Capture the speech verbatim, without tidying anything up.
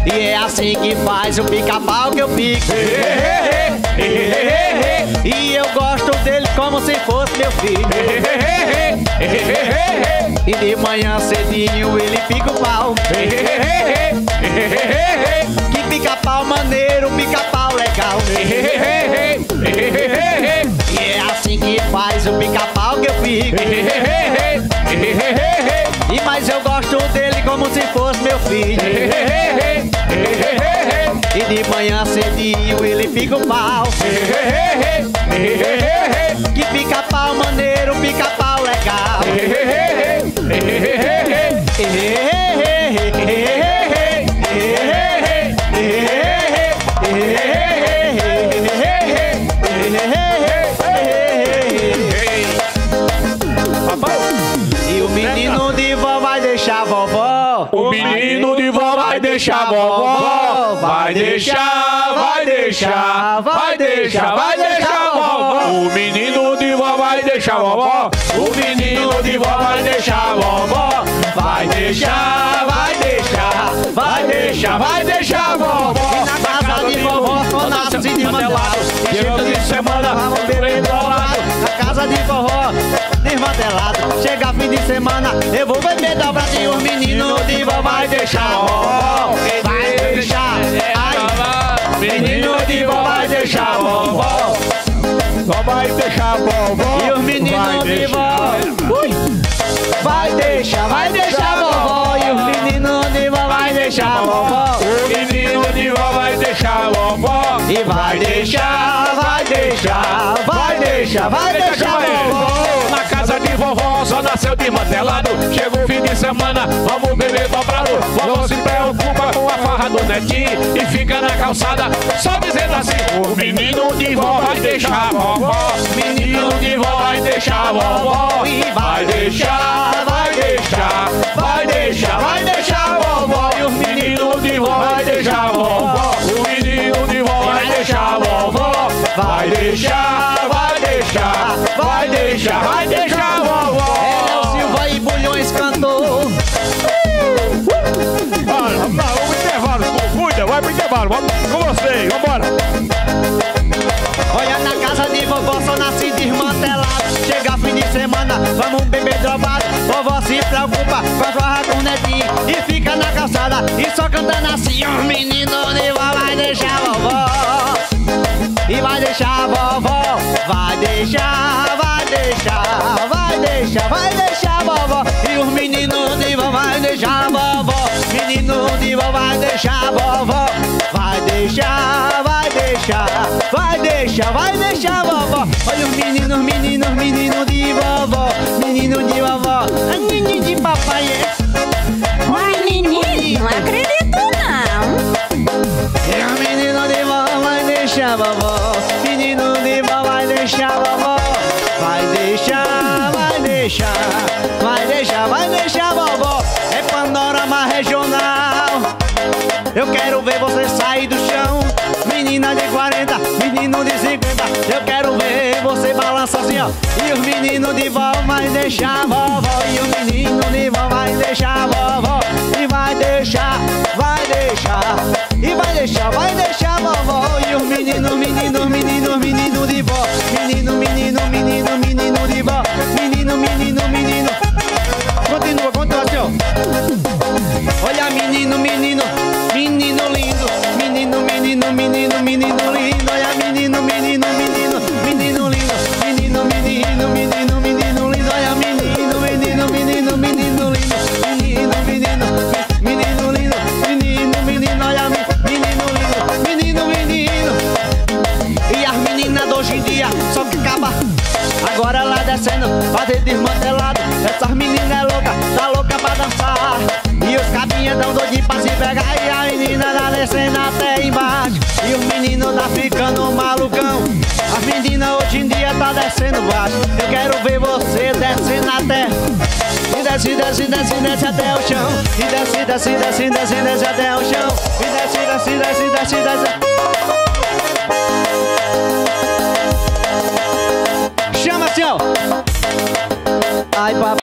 E é assim que faz o pica-pau que eu pico. E eu gosto dele como se fosse meu filho. E de manhã cedinho ele pica o pau. Que pica-pau maneiro, pica-pau legal. E é assim que faz o pica-pau que eu fico. E mas eu gosto dele como se fosse meu filho. E de manhã cedinho ele pica o pau. Que pica-pau maneiro, pica-pau legal. E o menino de vó vai deixar vovó. O menino de vó vai deixar vovó. Vai deixar, vai deixar, vai deixar, vai deixar vovó. O menino de vó vai deixar vovó. O menino de vó vai deixar vovó. Vai deixar, vai deixar, vai deixar, vai deixar vovó. E na casa de vovó só nasce desmantelado. Chega de semana, vamos beber dobrado. Na casa de vovó desmantelado. Chega fim de semana, eu vou beber dobrado. E os meninos de vó vai deixar vovó. Vai deixar, ai. Menino de vó vai deixar vovó. Só vai deixar vovó. E os meninos de vó vai deixar, vai deixar vovó. E os meninos de vó vai deixar vovó. O menino de vó vai deixar vovó. E vai deixar, vai deixar, vai deixar, vai deixar vovó. Na casa de vovó só nasceu desmantelado. Chega o fim de semana, vamos beber dobrado. Vovó se preocupa com a farra do netinho e fica na calçada só dizendo assim: o menino de vó vai deixar vovó. Menino de vó vai deixar vovó. E Vai deixar, vai deixar, vai deixar, vai deixar vovó. E o menino de vó vai deixar vovó. O menino de vó vai deixar vovó. Vai deixar, vai deixar, vai deixar, vai deixar vovó. é o Silva e Bulhões cantou. Olha, vamos lá, vamos pro intervalo. Cuida, vai pro intervalo. Vamos com vocês, vambora. Olha, na casa de vovó só nasce desmantelado. Chega fim de semana, vamos beber dobrado. Vovó se preocupa com a farra do netinho e fica na calçada e só cantando assim: os meninos de vó vai deixar vovó. E vai deixar vovó. Vai deixar, vai deixar, vai deixar, vai deixar vovó. E os meninos de vó vai deixar vovó. Menino de vó vai deixar vovó. Vai deixar, vai deixar, vai deixar, vai deixar vovó. Olha os meninos, meninos, meninos de vovó. Menino de vovó, menino de papai. Ai, menino, não acredito não. E o menino de vó vai deixar vovó. Menino de vó vai deixar vovó. Vai deixar, vai deixar, vai deixar, vai deixar vovó. É panorama regional. Eu quero ver você sair do chão. Menina de quarenta, menino de cinquenta. Eu quero ver você balançar assim, ó. E os meninos de vó vai deixar vovó. E o menino de vó vai deixar vovó. E vai deixar, vai deixar. E vai deixar, vai deixar vovó. E os meninos, meninos, meninos, menino de vó. Menino, menino, menino, menino de vó. Menino, menino, menino. Continua, continua assim, ó. Olha, menino, menino, menino lindo. Menino, menino, menino, menino lindo. Olha, menino, menino, menino, menino lindo. Menino, menino, menino, menino lindo. Olha, menino, menino, menino, menino lindo. Menino, menino, menino lindo. Menino, menino, olha, menino lindo. Menino, menino. E as meninas de hoje em dia só que acaba agora lá descendo, fazer desmantelado. Essas meninas é louca, tá louca pra dançar. E os cabinhas dão doidinho pra se pegar. E a menina tá descendo até embaixo. E os meninos tá ficando malucão. As meninas hoje em dia tá descendo baixo. Eu quero ver você descendo até. E desce, desce, desce, desce até o chão. E desce, desce, desce, desce, desce até o chão. E desce, desce, desce, desce, desce. Chama assim, ó. Ai, papai.